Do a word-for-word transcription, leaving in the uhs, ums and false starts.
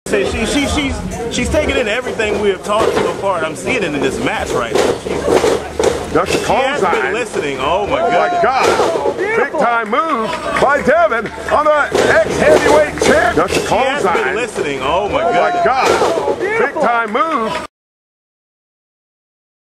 Say she she she's she's taking in everything we have taught so far, and I'm seeing it in this match right now. Just She has been listening. Oh my oh god! My God! Big time move by Devyn on the ex-heavyweight champ. Just she has been listening. Oh my oh god! My God! Big time move.